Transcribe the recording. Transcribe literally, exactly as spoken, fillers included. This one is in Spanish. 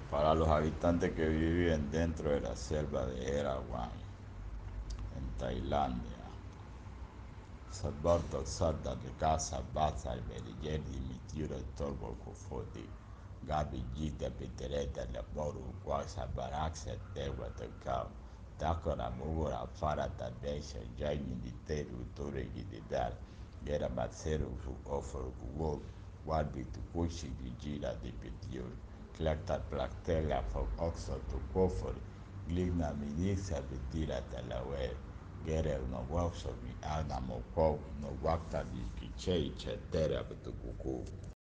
para los habitantes que viven dentro de la selva de Erawan, en Tailandia. Salvardo Sarda de Casa Basa Berigeri Mitiro Torbo Kufodi Gabi Gita Petereta La Boru Kwasa Baraxa Dewa de Kau Dakora Mugura Fara Tabesha Jaini di Teru Tore Gididar Gera Matsero Offer Kuwo Wadbi to Kushi Gira di Petio Klekta Plaktela for Oxo to Kofori Gligna Minisa Betira Talawe Gere no workshop mi ana mo ko no wakta di kiche chetera betukuku.